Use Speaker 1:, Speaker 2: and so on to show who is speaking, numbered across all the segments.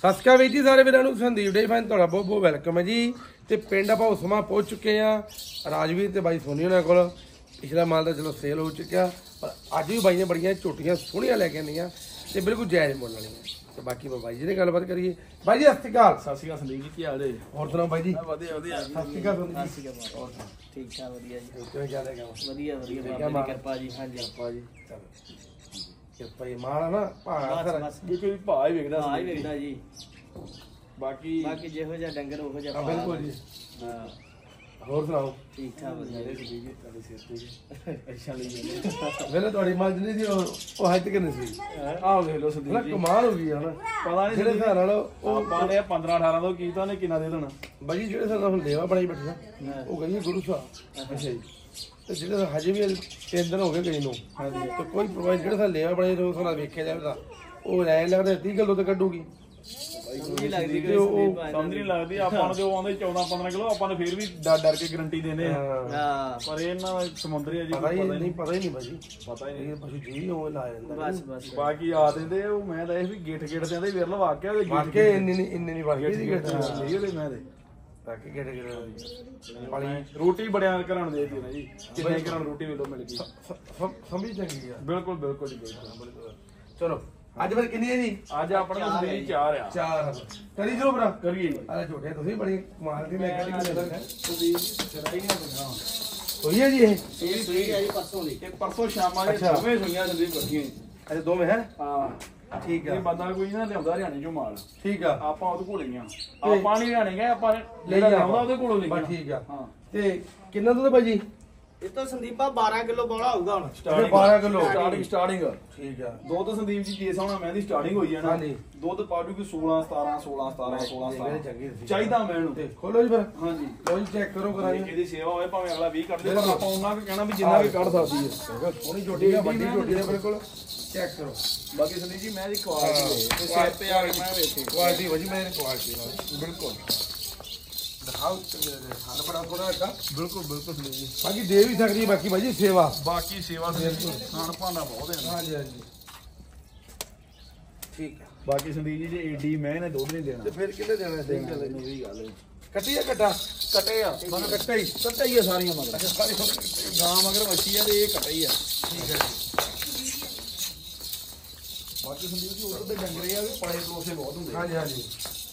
Speaker 1: ਸਤਿ ਸ਼੍ਰੀ ਅਕਾਲ ਜੀ ਸਾਰੇ ਵੀਰਾਂ ਨੂੰ। ਸੰਦੀਪ ਡੇਅਰੀ ਫਾਰਮ ਤੁਹਾਡਾ ਬਹੁਤ ਬਹੁਤ ਵੈਲਕਮ ਹੈ ਜੀ। ਤੇ ਪਿੰਡ ਆਪਾਂ ਉਸਮਾ ਪਹੁੰਚ ਚੁੱਕੇ ਆ। ਰਾਜਵੀਰ ਤੇ ਬਾਈ ਸੋਨੀ ਉਹਨਾਂ ਕੋਲ ਪਿਛਲਾ ਮਾਲ ਤਾਂ ਚਲੋ ਸੇਲ ਹੋ ਚੁੱਕਿਆ, ਪਰ ਅੱਜ ਵੀ ਬਾਈ ਨੇ ਬੜੀਆਂ ਝੋਟੀਆਂ ਸੋਹਣੀਆਂ ਲੈ ਕੇ ਆਉਂਦੀਆਂ ਤੇ ਬਿਲਕੁਲ ਜਾਇਜ਼ ਮੁੱਲ ਵਾਲੀਆਂ। ਤੇ ਬਾਕੀ ਬਾਈ ਜੀ ਨੇ ਗੱਲਬਾਤ ਕਰੀਏ। ਬਾਈ ਜੀ ਸਤਿ ਸ਼੍ਰੀ ਅਕਾਲ।
Speaker 2: ਸਤਿ ਸ਼੍ਰੀ ਅਕਾਲ ਸੰਦੀਪ ਜੀ, ਕੀ ਹਾਲ ਹੈ?
Speaker 1: ਹੋਰ ਸੁਣਾਓ ਬਾਈ ਜੀ?
Speaker 2: ਵਧੀਆ ਵਧੀਆ।
Speaker 1: ਸਤਿ ਸ਼੍ਰੀ ਅਕਾਲ ਸੰਦੀਪ ਜੀ।
Speaker 2: ਸਤਿ ਸ਼੍ਰੀ ਅਕਾਲ। ਹੋਰ ਠੀਕ ਠਾਕ ਵਧੀਆ ਜੀ।
Speaker 1: ਕਿਵੇਂ ਚੱਲ ਰਿਹਾ?
Speaker 2: ਵਧੀਆ ਵਧੀਆ ਬਾਬਾ ਦੀ ਕਿਰਪਾ ਜੀ। ਹਾਂਜੀ ਕਿਰਪਾ ਜੀ।
Speaker 1: ਚਲੋ ਕਿਰਪਾ ਹੀ ਮਾਲ ਨਾ ਭਾਅ
Speaker 2: ਬਸ
Speaker 1: ਵੀ ਕੋਈ
Speaker 2: ਭਾਅ ਹੀ ਵੇਖਦਾ ਹਾਂ ਹੀ ਵੇਖਦਾ ਜੀ। ਬਾਕੀ ਜਿਹੋ ਜਿਹਾ ਡੰਗਰ ਉਹੋ ਜਿਹਾ
Speaker 1: ਬਿਲਕੁਲ ਜੀ।
Speaker 2: ਹਾਂ
Speaker 1: ਹੋਰ ਸੁਣਾਓ?
Speaker 2: ਠੀਕ ਠਾਕ ਵਧੀਆ ਜੀ। ਤੁਹਾਡੇ ਸਿਰ ਤੇ ਅੱਛਾ ਲਈ
Speaker 1: ਵੇਲੇ ਤੁਹਾਡੀ ਮੱਝ ਨਹੀਂ ਸੀ ਉਹ ਹੱਥ ਕਿੰਨੇ ਸੀ?
Speaker 2: ਆਹ ਵੇਖ ਲਓ ਸੰਦੀਪ ਜੀ,
Speaker 1: ਕਮਾਲ ਹੋ ਗਈ ਹਨਾ।
Speaker 2: ਪਤਾ ਨਹੀਂ
Speaker 1: ਜਿਹੜੇ ਹਿਸਾਬ ਨਾਲ ਉਹ
Speaker 2: ਆਪਾਂ ਨੇ 15 18 ਤੋਂ ਕੀਤਾ ਨੇ ਕਿੰਨਾ ਦੇ ਦੇਣਾ
Speaker 1: ਬਾਜੀ। ਜਿਹੜੇ ਹਿਸਾਬ ਨਾਲ ਹੁਣ ਲੇਵਾ ਬਣਾਈ ਬੈਠਾ ਉਹ ਗਈ ਗੁਰੂ ਸਾਹਿਬ। ਅੱਛਾ ਜੀ। ਤੇ ਜਿਹੜੇ ਹਜੇ ਵੀ 3 ਦਿਨ ਹੋ ਗਏ ਗਈ ਨੂੰ ਤੇ ਕੋਈ ਪ੍ਰੋਵਾਈਡ ਜਿਹੜੇ ਹਿਸਾਬ ਲੇਵਾ ਬਣਾਈ ਉਸ ਹਿਸਾਬ ਨਾਲ ਵੇਖਿਆ ਜਾਵੇ ਤਾਂ ਉਹ ਲੈ ਲੱਗਦਾ 30 ਕਿਲੋ ਤੇ ਕੱਢੂਗੀ।
Speaker 2: ਸਮਝ ਨਹੀਂ ਲੱਗਦੀ ਆਪਾਂ ਨੂੰ। ਜੋ ਆਉਂਦੇ 14 15 ਕਿਲੋ ਆਪਾਂ ਨੇ ਫੇਰ ਵੀ ਡਰ ਕੇ ਗਰੰਟੀ ਦੇਨੇ ਆ। ਪਰ ਇਹਨਾਂ ਦਾ ਸਮੁੰਦਰੀ ਆ ਜੀ,
Speaker 1: ਪਤਾ ਹੀ ਨਹੀਂ ਬਾਜੀ।
Speaker 2: ਪਤਾ ਹੀ ਨਹੀਂ।
Speaker 1: ਪਸ਼ੂ ਜੀ ਉਹ ਲਾ ਜਾਂਦਾ
Speaker 2: ਬਸ ਬਾਕੀ ਆ ਦਿੰਦੇ ਉਹ। ਮੈਂ ਤਾਂ ਇਹ ਵੀ ਗੇਟ ਤੇ ਆਂਦੇ ਵੇਰ ਲਾ ਵਾਕਿਆ ਉਹਦੇ
Speaker 1: ਵਾਕਿਆ ਇੰਨੇ ਨਹੀਂ ਵਾਕਿਆ ਦੀ ਗੇਟ
Speaker 2: ਨਹੀਂ ਉਹਦੇ। ਮੈਂ ਤੇ
Speaker 1: ਬਾਕੀ ਗੇਟ
Speaker 2: ਪਾਣੀ ਰੋਟੀ ਬੜਿਆਂ ਘਰਾਂ ਨੂੰ ਦੇਤੀ ਨਾ ਜੀ। ਕਿੰਨੇ ਘਰਾਂ ਨੂੰ ਰੋਟੀ ਵੇਲੋ ਮਿਲ ਗਈ।
Speaker 1: ਸਮਝ ਚੰਗੀ ਆ।
Speaker 2: ਬਿਲਕੁਲ ਬਿਲਕੁਲ ਜੀ ਬਿਲਕੁਲ।
Speaker 1: ਚਲੋ ਅੱਜ ਫਿਰ ਕਿੰਨੀ ਹੈ ਜੀ?
Speaker 2: ਅੱਜ ਆਪਣੇ ਕੋਲ 4 ਆ।
Speaker 1: 4 ਕਰੀ ਚਲੋ ਭਰਾ
Speaker 2: ਕਰੀਏ ਜੀ।
Speaker 1: ਆ ਝੋਟੇ ਤੁਸੀਂ ਬੜੀ ਕਮਾਲ ਦੀ ਲੈ ਕੇ
Speaker 2: ਤੁਸੀਂ ਚੜਾਈ ਨਾ ਬਣਾ
Speaker 1: ਹੋਈ ਹੈ ਜੀ ਇਹ
Speaker 2: ਸਹੀ ਹੈ ਜੀ। ਪਰਸੋਂ ਦੀ ਤੇ ਪਰਸੋਂ ਸ਼ਾਮਾਂ ਦੇ ਦੋਵੇਂ ਸੁਈਆਂ ਸੰਦੀਪ ਇਕੱਠੀਆਂ।
Speaker 1: ਅੱਛਾ ਦੋਵੇਂ ਹੈ?
Speaker 2: ਹਾਂ
Speaker 1: ਠੀਕ ਆ।
Speaker 2: ਇਹ ਬੰਦਾ ਕੋਈ ਨਾ ਲਿਆਉਂਦਾ ਹਰਿਆਣੇ ਚੋਂ ਮਾਲ।
Speaker 1: ਠੀਕ ਆ।
Speaker 2: ਆਪਾਂ ਉਹਦੇ ਕੋਲ ਗਈਆਂ। ਆਪਾਂ ਨਹੀਂ ਹਰਿਆਣੇ ਗਏ, ਆਪਾਂ ਲੈ ਲਿਆਉਂਦਾ ਉਹਦੇ ਕੋਲੋਂ ਲਈ।
Speaker 1: ਬਸ ਠੀਕ ਆ।
Speaker 2: ਹਾਂ
Speaker 1: ਤੇ ਕਿੰਨਾ ਦੁੱਧ ਭਾਜੀ?
Speaker 3: ਇਹ ਤਾਂ ਸੰਦੀਪਾ 12 ਕਿਲੋ ਬੋਲਾ ਹੋਊਗਾ ਹੁਣ।
Speaker 1: 12 ਕਿਲੋ
Speaker 2: ਸਟਾਰਟਿੰਗ।
Speaker 1: ਠੀਕ ਆ।
Speaker 2: ਦੁੱਧ ਸੰਦੀਪ ਜੀ ਜੇ ਸੋਹਣਾ ਮੈਂ ਦੀ ਸਟਾਰਟਿੰਗ ਹੋਈ ਹੈ ਨਾ।
Speaker 1: ਹਾਂਜੀ।
Speaker 2: ਦੁੱਧ ਪਾੜੂ ਕਿ 16 17 16 17 16 17 ਚਾਹੀਦਾ ਮੈਨੂੰ
Speaker 1: ਤੇ ਖੋਲੋ ਜੀ ਫਿਰ।
Speaker 2: ਹਾਂਜੀ
Speaker 1: ਲੋ ਜੀ ਚੈੱਕ ਕਰੋ ਕਰਾਈ।
Speaker 2: ਇਹਦੀ ਸੇਵਾ ਹੋਵੇ ਭਾਵੇਂ ਅਗਲਾ 20 ਕੱਢ ਦੇ, ਪਰ ਆਪਾਂ ਉਹਨਾਂ ਨੂੰ ਕਹਿਣਾ ਵੀ ਜਿੰਨਾ ਵੀ ਕੱਢ ਸਕਦੀ ਹੈ।
Speaker 1: ਸੋਹਣੀ ਝੋਟੀ ਆ, ਵੱਡੀ ਝੋਟੀ ਆ ਬਿਲਕੁਲ। ਚੈੱਕ ਕਰੋ।
Speaker 2: ਬਾਕੀ ਸੰਦੀਪ ਜੀ ਮੈਂ ਦੀ ਕੁਆਲਿਟੀ ਤੇ ਸਿਰ ਤੇ ਆ ਕੇ ਮੈਂ ਵੇਖੀ
Speaker 1: ਕੁਆਲਿਟੀ ਵਜੀ ਮੈਂ ਕੁਆਲਿਟੀ ਨਾਲ ਬਿਲਕੁਲ ਦਿਖਾਓ। ਹਰ ਬੜਾ ਥੋੜਾ ਹੈਗਾ।
Speaker 2: ਬਿਲਕੁਲ ਬਿਲਕੁਲ ਸੰਦੀਪ ਜੀ।
Speaker 1: ਬਾਕੀ ਦੇ ਵੀ ਸਕਦੀ ਹੈ ਬਾਕੀ ਭਾਜੀ ਸੇਵਾ।
Speaker 2: ਬਾਕੀ ਸੇਵਾ ਬਿਲਕੁਲ ਖਾਣ ਭਾਂਡਾ ਬਹੁਤ ਹੈ।
Speaker 1: ਹਾਂਜੀ ਹਾਂਜੀ ਠੀਕ ਆ।
Speaker 2: ਬਾਕੀ ਸੰਦੀਪ ਜੀ ਜੇ ਏਡੀ ਮੈਂ ਨੇ ਦੁੱਧ ਨਹੀਂ ਦੇਣਾ
Speaker 1: ਤੇ ਫਿਰ ਕਿੰਨੇ ਦੇਣਾ? ਸਹੀ ਗੱਲ ਹੈ।
Speaker 2: ਮੇਰੀ ਗੱਲ ਹੈ।
Speaker 1: ਕੱਟੀ ਆ ਕੱਟਾ?
Speaker 2: ਕੱਟੇ ਆ
Speaker 1: ਮਨ ਕੱਟਾ ਹੀ
Speaker 2: ਆ ਸਾਰੀਆਂ ਮਗਰ।
Speaker 1: ਅੱਛਾ ਸਾਰੇ
Speaker 2: ਗਾਂ ਮਗਰ ਵੱਛੀ ਆ ਤੇ ਇਹ ਕੱਟੇ ਹੀ ਆ।
Speaker 1: ਠੀਕ ਹੈ ਜੀ।
Speaker 2: ਬਾਕੀ ਸੰਦੀਪ ਜੀ ਉਧਰ ਦੇ ਡੰਗਰੇ ਆ ਵੀ ਪੜੇ ਦੋਸੇ ਬਹੁਤ ਹੁੰਦੇ।
Speaker 1: ਹਾਂਜੀ ਹਾਂਜੀ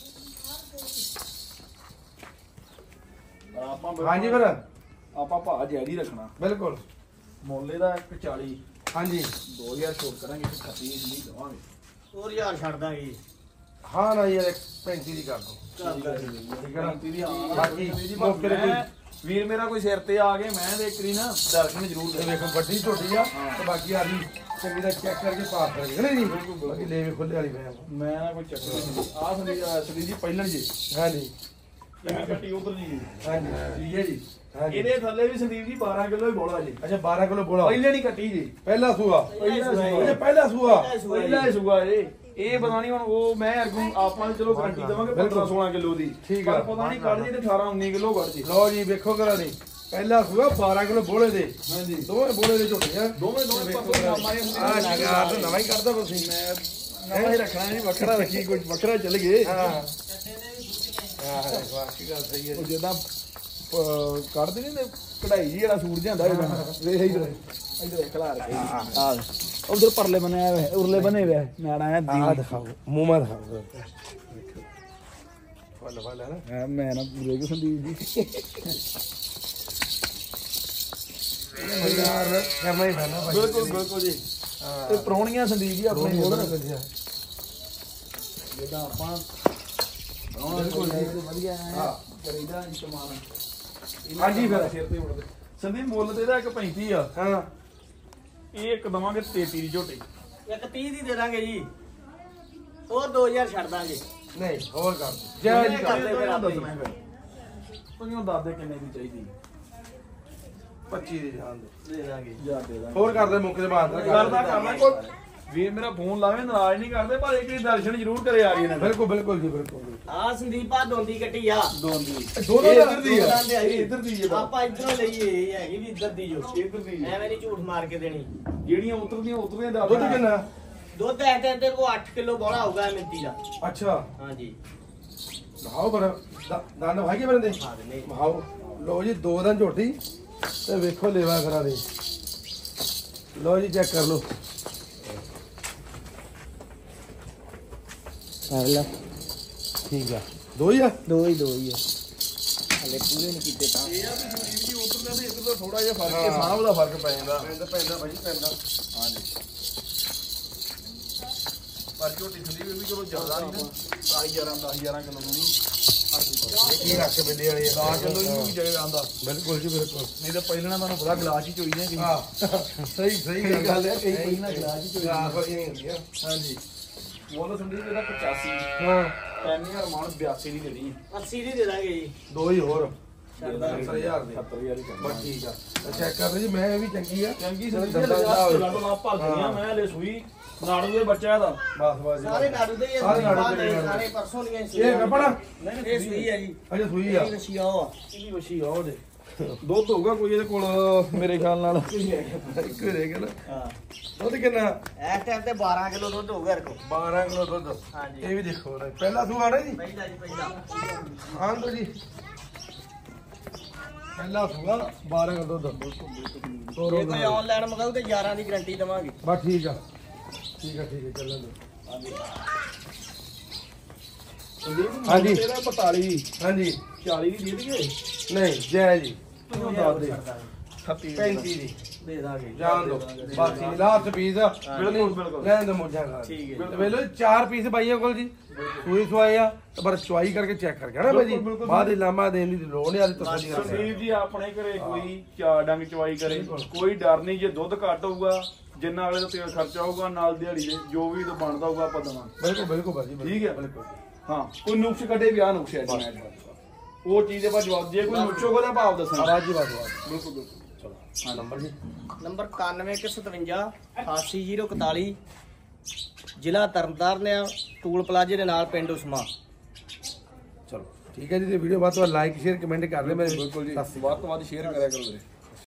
Speaker 2: ਆਪਾਂ
Speaker 1: ਹਾਂਜੀ ਫਿਰ
Speaker 2: ਆਪਾਂ ਭਾਅ ਜਾਇਦੀ ਰੱਖਣਾ
Speaker 1: ਬਿਲਕੁਲ।
Speaker 2: ਮੁੱਲੇ ਦਾ 140
Speaker 1: ਹਾਂਜੀ
Speaker 2: 2000 ਛੋਟ ਕਰਾਂਗੇ। 36 ਨਹੀਂ ਦਵਾਂਗੇ।
Speaker 3: ਹੋਰ ਯਾਰ ਛੱਡ ਦਾਂਗੇ।
Speaker 1: ਹਾਂ ਨਾ ਯਾਰ 35 ਦੀ ਕਰ ਦੋ।
Speaker 2: ਠੀਕ ਹੈ ਨਾ।
Speaker 1: ਬਾਕੀ
Speaker 2: ਮੌਕੇ ਤੇ ਕੋਈ ਵੀਰ ਮੇਰਾ ਕੋਈ ਸਿਰ ਤੇ ਆ ਗਏ ਮੈਂ ਤੇ ਇੱਕ ਨਾ ਦਰਸ਼ਨ ਜ਼ਰੂਰ
Speaker 1: ਇਹ ਵੇਖੋ ਵੱਡੀ ਝੋਟੀ ਆ ਤੇ ਬਾਕੀ ਆ ਜੀ ਚੰਗੀ ਦਾ ਚੈੱਕ ਕਰਕੇ ਪਾਸ ਕਰਾਂਗੇ ਨਹੀਂ ਜੀ। ਬਾਕੀ ਲੈ ਵੀ ਖੁੱਲੇ ਵਾਲੀ
Speaker 2: ਮੈਂ ਨਾ ਕੋਈ ਚੱਕਰ ਨਹੀਂ। ਆਹ ਸੰਦੀਪ ਜੀ ਪਹਿਲਣ ਜੀ।
Speaker 1: ਹਾਂਜੀ
Speaker 2: ਇਹ ਕੱਟੀ ਉਧਰ ਜੀ।
Speaker 1: ਹਾਂਜੀ
Speaker 2: ਠੀਕ ਹੈ ਜੀ।
Speaker 1: ਹਾਂਜੀ
Speaker 2: ਇਹਦੇ ਥੱਲੇ ਵੀ ਸੰਦੀਪ ਜੀ 12 ਕਿਲੋ ਹੀ ਬੋਲਾ ਜੀ।
Speaker 1: ਅੱਛਾ 12 ਕਿਲੋ ਬੋਲਾ
Speaker 2: ਪਹਿਲੇ ਨਹੀਂ ਕੱਟੀ ਜੀ।
Speaker 1: ਪਹਿਲਾ ਸੂਆ।
Speaker 2: ਪਹਿਲਾ
Speaker 1: ਪਹਿਲਾ ਸੂਆ
Speaker 2: ਪਹਿਲਾ ਹੀ ਸੂਆ ਇਹ ਪਤਾ ਨਹੀਂ ਹੁਣ ਉਹ ਮੈਂ ਅਰਗੂ ਆਪਾਂ ਨੂੰ ਚਲੋ ਗਾਰੰਟੀ ਦਵਾਂਗੇ 15 16 ਕਿਲੋ ਦੀ।
Speaker 1: ਠੀਕ ਆ।
Speaker 2: ਪਰ ਪਤਾ ਨਹੀਂ ਕੱਢ ਜੇ ਤੇ 18 19 ਕਿਲੋ ਕੱਢ ਜੇ।
Speaker 1: ਲਓ ਜੀ ਵੇਖੋ ਕਰਾ ਨਹੀਂ ਪਹਿਲਾ ਸੂਆ 12 ਕਿਲੋ ਬੋਲੇ ਦੇ।
Speaker 2: ਹਾਂਜੀ
Speaker 1: ਦੋਵੇਂ ਬੋਲੇ ਦੇ ਝੋਟੀਆਂ
Speaker 2: ਦੋਵੇਂ ਪਾਸੇ ਕੰਮ ਆਏ ਹੁੰਦੇ।
Speaker 1: ਆ ਨਗਾਰ ਤਾਂ ਨਵਾਂ ਹੀ ਕਰਦਾ ਤੁਸੀਂ।
Speaker 2: ਮੈਂ ਨਵਾਂ ਹੀ ਰੱਖਣਾ ਨਹੀਂ, ਵੱਖਰਾ ਰੱਖੀ ਕੁਝ ਵੱਖਰਾ ਚੱਲ ਗਏ।
Speaker 1: ਹਾਂ ਵਾਕਈ ਗੱਲ ਸਹੀ ਹੈ।
Speaker 2: ਉਹ ਜਿੱਦਾਂ ਕੱਢਦੇ ਨਹੀਂ ਕਢਾਈ ਜੀ ਵਾਲਾ ਸੂਟ ਜਾਂਦਾ ਵੇਖ ਇਧਰ ਖਲਾਰ ਕੇ ਆ ਉਧਰ ਪਰਲੇ ਬਨੇ ਆਏ ਉਰਲੇ ਬਨੇ ਵੇ ਮੈਂ ਆਇਆ
Speaker 1: ਆ ਦਿਖਾਓ ਮੂੰਹ ਮਾ ਦਿਖਾਓ ਵਾਲਾ ਨਾ।
Speaker 2: ਮੈਂ ਨਾ ਪੂਰੇ ਕੋ ਸੰਦੀਪ ਜੀ
Speaker 1: ਯਾਰ ਕਰਨਾ ਹੀ ਪੈਣਾ ਭਾਈ।
Speaker 2: ਬਿਲਕੁਲ ਬਿਲਕੁਲ ਜੀ। ਤੇ ਪ੍ਰਾਹੁਣੀਆਂ ਸੰਦੀਪ ਜੀ ਆਪਣੇ ਕੋਲ ਜਿੱਦਾਂ ਆਪਾਂ ਵਧੀਆ ਕਰੀਦਾ ਇਸਤੇਮਾਲ।
Speaker 1: ਹਾਂਜੀ ਫਿਰ
Speaker 2: ਸਿਰ ਤੇ ਉੱਡਦੇ ਸੰਦੀਪ ਮੁੱਲ ਤੇ ਇਹਦਾ 1.35 ਆ।
Speaker 1: ਹਾਂ
Speaker 2: ਇਹ ਇੱਕ ਦਵਾਂਗੇ 33 ਦੀ ਝੋਟੀ।
Speaker 3: ਇੱਕ 30 ਦੀ ਦੇ ਦਾਂਗੇ ਜੀ। ਹੋਰ 2000 ਛੱਡ ਦਾਂਗੇ।
Speaker 1: ਨਹੀਂ ਹੋਰ ਕਰ ਜੈ ਜੀ ਕਰ
Speaker 3: ਕਰਦੇ ਫਿਰ ਆਪੇ।
Speaker 2: ਤੁਸੀਂ ਦੱਸਦੇ ਕਿੰਨੇ ਦੀ ਚਾਹੀਦੀ?
Speaker 1: 25 ਦੀ ਜਾਨ
Speaker 3: ਦੇ ਦਾਂਗੇ।
Speaker 2: ਯਾਰ ਦੇ ਦਾਂਗੇ।
Speaker 1: ਹੋਰ ਕਰਦੇ ਮੁੱਕ ਦੇ ਬਾਅਦ
Speaker 2: ਕਰਦਾ ਕੋਈ ਵੀਰ ਮੇਰਾ ਫੋਨ ਲਾਵੇ ਨਾਰਾਜ਼ ਨਹੀਂ ਕਰਦੇ, ਪਰ ਇੱਕ ਵਾਰੀ ਦਰਸ਼ਨ ਜ਼ਰੂਰ ਕਰੇ ਆ ਰਹੀ ਨੇ।
Speaker 1: ਬਿਲਕੁਲ ਬਿਲਕੁਲ ਜੀ ਬਿਲਕੁਲ।
Speaker 3: ਆ ਸੰਦੀਪਾ ਦੋਂਦੀ ਕੱਟੀ ਆ।
Speaker 2: ਦੋਂਦੀ
Speaker 1: ਦੋਨੋਂ
Speaker 2: ਇੱਧਰ ਦੀ ਆ।
Speaker 3: ਇੱਧਰ ਦੀ ਆਪਾਂ ਇਧਰੋਂ ਲਈਏ। ਇਹ ਹੈਗੀ ਵੀ ਇੱਧਰ ਦੀ ਜੋ।
Speaker 2: ਇੱਧਰ ਦੀ
Speaker 3: ਐਵੇਂ ਨਹੀਂ ਝੂਠ ਮਾਰ ਕੇ ਦੇਣੀ।
Speaker 2: ਜਿਹੜੀਆਂ ਉਤਰਦੀਆਂ
Speaker 1: ਦੁੱਧ ਕਿੰਨਾ?
Speaker 3: ਦੁੱਧ ਇਸ ਟਾਈਮ ਤੇ ਕੋ 8 ਕਿਲੋ ਬੋਲਾ ਹੋਊਗਾ ਇਹ ਮਿੰਤੀ ਦਾ।
Speaker 1: ਅੱਛਾ
Speaker 3: ਹਾਂਜੀ
Speaker 1: ਮਹਾਓ ਪਰ ਦੰਦ ਵਾਗੇ ਬੰਦੇ
Speaker 3: ਹਾਂ ਨਹੀਂ
Speaker 1: ਮਹਾਓ ਲੋ ਜੀ 2 ਦਿਨ ਝੋਟੀ ਤੇ ਵੇਖੋ ਲੇਵਾ ਕਰਾ ਦੇ ਲੋ ਜੀ ਚੈੱਕ ਕਰ ਲੋ
Speaker 2: ਕਰ ਲੈ
Speaker 1: ਠੀਕ ਆ 2 ਹੀ ਆ
Speaker 2: ਦੋ ਹੀ ਆ ਹਲੇ ਪੂਰੇ ਨਹੀਂ ਕੀਤੇ ਤਾਂ
Speaker 4: ਇਹ ਆ ਵੀ ਸੰਦੀਪ ਜੀ ਉਧਰ ਦਾ ਤੇ ਇੱਧਰ ਦਾ ਥੋੜਾ ਜਿਹਾ ਫਰਕ ਹੈ, ਸਾਹ ਦਾ ਫਰਕ ਪੈ ਜਾਂਦਾ।
Speaker 1: ਪੈਂਦਾ ਭਾਈ ਪੈਂਦਾ
Speaker 4: ਹਾਂਜੀ ਪਰ ਝੋਟੀ ਸੰਦੀਪ ਵੀ ਚਲੋ ਜ਼ਿਆਦਾ ਨਹੀਂ ਨਾ 10 11 ਕਿਲੋ ਨੂੰ ਨਹੀਂ
Speaker 1: ਕੀ ਰੱਖ ਕੇ ਬਿੱਲੇ ਵਾਲੇ
Speaker 4: 10 ਕਿਲੋ ਨੂੰ ਵੀ ਜਾਏ ਜਾਂਦਾ।
Speaker 1: ਬਿਲਕੁਲ ਜੀ ਬਿਲਕੁਲ
Speaker 4: ਨਹੀਂ ਤਾਂ ਪਹਿਲਾਂ ਤੁਹਾਨੂੰ ਪਤਾ ਗਲਾਸ ਹੀ ਚੋਈ ਜਾਂਦੀ।
Speaker 1: ਹਾਂ ਸਹੀ
Speaker 2: ਗੱਲ ਹੈ ਕਈ ਪਹਿਲਾਂ ਗਲਾਸ ਹੀ ਚੋਈ
Speaker 1: ਗਲਾਸ ਵਾਲੀਆਂ ਹੁੰਦੀਆਂ
Speaker 4: ਹਾਂਜੀ ਮੁੱਲ ਸੰਦੀਪ ਇਹਦਾ 85
Speaker 1: ਹਾਂ
Speaker 4: 3000 ਮਾਨ 82 ਦੀ ਦੇਣੀ
Speaker 3: 80 ਦੀ ਦੇ ਦਾਂਗੇ ਜੀ।
Speaker 1: 2 ਹੀ ਹੋਰ
Speaker 3: ਛੱਡ
Speaker 1: 70000 ਦੇ
Speaker 4: 70000 ਹੀ ਕਰਨਾ।
Speaker 1: ਬਸ ਠੀਕ ਆ ਚੈੱਕ ਕਰ ਜੀ ਮੈਂ ਇਹ ਵੀ ਚੰਗੀ ਆ
Speaker 4: ਚੰਗੀ
Speaker 1: ਸੰਦੀਪ
Speaker 4: ਸੰਦੀਪ
Speaker 1: ਜੀ,
Speaker 4: ਲਗਾ ਲਗਾ ਭਲਦੀਆਂ ਮੈਂ ਹਲੇ ਸੂਈ ਨਾੜੂ ਦੇ ਬੱਚਾ ਦਾ।
Speaker 1: ਬਸ
Speaker 3: ਸਾਰੇ ਨਾੜੂ ਦੇ ਹੀ ਆ,
Speaker 1: ਸਾਰੇ ਨਾੜੂ
Speaker 3: ਬਾਅਦ
Speaker 1: ਦੇ
Speaker 3: ਦੇ
Speaker 1: ਨਾੜੂ।
Speaker 3: ਸਾਰੇ ਪਰਸੋਂ ਦੀਆਂ
Speaker 1: ਇਹ ਕੱਪੜਾ
Speaker 4: ਨਹੀਂ
Speaker 3: ਇਹ ਸੂਈ ਆ ਜੀ।
Speaker 1: ਅਜੇ ਸੂਈ ਆ
Speaker 3: ਇਹ ਵਸ਼ੀ ਆ ਉਹ ਆ।
Speaker 4: ਇਹ ਵੀ ਵਸ਼ੀ ਆ ਉਹਦੇ ਦੁੱਧ ਹੋਊਗਾ ਕੋਈ ਇਹਦੇ ਕੋਲ ਮੇਰੇ ਖਿਆਲ ਨਾਲ
Speaker 1: ਇੱਕ ਹੀ ਰਹਿ ਗਿਆ ਨਾ
Speaker 3: ਹਾਂ
Speaker 1: ਦੁੱਧ ਕਿੰਨਾ
Speaker 3: ਇਸ ਟਾਈਮ ਤੇ 12 ਕਿਲੋ ਦੁੱਧ ਹੋਊਗਾ ਰਕੋ
Speaker 1: 12 ਕਿਲੋ ਦੁੱਧ
Speaker 3: ਹਾਂਜੀ।
Speaker 1: ਇਹ ਵੀ ਦੇਖੋ ਨਾ ਪਹਿਲਾ ਸੂਆ ਨਾ ਜੀ
Speaker 3: ਪਹਿਲਾ ਜੀ ਪਹਿਲਾ
Speaker 1: ਹਾਂ ਦੋ ਜੀ ਪਹਿਲਾ ਸੂਆ 12 ਕਿਲੋ ਦੁੱਧ ਤੋਰੋ
Speaker 3: ਜੇ ਕੋਈ ਆਨਲਾਈਨ ਮੰਗਾਉ ਤੇ 11 ਦੀ ਗਾਰੰਟੀ ਦਵਾਂਗੇ।
Speaker 1: ਬਸ ਠੀਕ ਆ ਠੀਕ ਆ ਚੱਲਣ ਦੋ
Speaker 4: ਸੰਦੀਪ
Speaker 1: ਹਾਂਜੀ।
Speaker 4: ਤੇਰਾ 45
Speaker 1: ਹਾਂਜੀ
Speaker 4: 40 ਦੀ ਦੇ ਦਈਏ
Speaker 1: ਨਹੀਂ ਜੈ ਜੀ
Speaker 4: ਤੂੰ ਦੱਸ ਦੇ
Speaker 1: 35 ਦੀ
Speaker 3: ਦੇ ਦਾਂਗੇ
Speaker 1: ਜਾਣ ਦੋ ਬਸ ਠੀਕ ਲਾਸਟ ਪੀਸ
Speaker 4: ਬਿਲਕੁਲ ਬਿਲਕੁਲ
Speaker 1: ਲੈਣ ਦੋ ਮੁੱਝਾਂ ਖਾ
Speaker 3: ਠੀਕ ਹੈ।
Speaker 1: ਤੇ ਵੇਲੋ 4 ਪੀਸ ਬਾਈਆਂ ਕੋਲ ਜੀ ਸੂਈ ਸਵਾਈ ਆ ਤੇ ਪਰ ਚੁਆਈ ਕਰਕੇ ਚੈੱਕ ਕਰਕੇ ਨਾ ਭਾਈ ਜੀ
Speaker 4: ਬਿਲਕੁਲ, ਬਿਲਕੁਲ।
Speaker 1: ਬਾਅਦ ਲਾਮਾ ਦੇਣ ਦੀ ਲੋੜ ਨਹੀਂ ਆਦੀ ਤਸੱਲੀ ਕਰਕੇ
Speaker 4: ਸੰਦੀਪ ਜੀ ਆਪਣੇ ਘਰੇ ਕੋਈ ਚਾਰ ਡੰਗ ਚਵਾਈ ਕਰੇ ਕੋਈ ਡਰ ਨਹੀਂ। ਜੇ ਦੁੱਧ ਘੱਟ ਹੋਊਗਾ ਜਿੰਨਾ ਅਗਲੇ ਦਾ ਤੇਲ ਖਰਚਾ ਹੋਊਗਾ ਨਾਲ ਦਿਹਾੜੀ ਦੇ ਜੋ ਵੀ ਤੋਂ ਬਣਦਾ ਹੋਊਗਾ ਆਪਾਂ ਦਵਾਂਗੇ।
Speaker 1: ਬਿਲਕੁਲ ਬਿਲਕੁਲ ਭਾਜੀ
Speaker 4: ਠੀਕ ਹੈ।
Speaker 1: ਬਿਲਕੁਲ
Speaker 4: ਹਾਂ ਕੋਈ ਨੁਕਸ ਕੱਢੇ ਵੀ ਆ ਨੁਕਸ ਹੈ ਜੀ ਉਹ ਚੀਜ਼ ਦੇ ਬਾਅਦ ਜਵਾਬ ਜੇ ਕੋਈ ਨੁਕਸ ਹੋਊਗਾ ਤਾਂ ਭਾਵ ਦੱਸਣਾ।
Speaker 1: ਆਵਾਜ਼ ਜੀ ਬਾਤ
Speaker 4: ਬਿਲਕੁਲ ਬਿਲਕੁਲ ਚਲੋ
Speaker 1: ਹਾਂ ਨੰਬਰ ਜੀ
Speaker 3: ਨੰਬਰ 9157 88041 ਜ਼ਿਲ੍ਹਾ ਤਰਨਤਾਰਨ ਆ ਟੂਲ ਪਲਾਜ਼ੇ ਦੇ ਨਾਲ ਪਿੰਡ ਉਸਮਾ।
Speaker 1: ਚਲੋ ਠੀਕ ਹੈ ਜੀ ਤੇ ਵੀਡੀਓ ਬਾਅਦ ਤੋਂ ਲਾਈਕ ਸ਼ੇਅਰ ਕਮੈਂਟ ਕਰ ਲਿਓ ਮੇਰੇ
Speaker 4: ਬਿਲਕੁਲ ਜੀ
Speaker 1: ਸਤਿ ਸ਼੍ਰੀ ਅਕਾਲ।
Speaker 4: ਵੱਧ ਤੋਂ ਵੱਧ ਸ਼ੇਅਰ ਕਰਿਆ ਕਰੋ ਵੀਰੇ।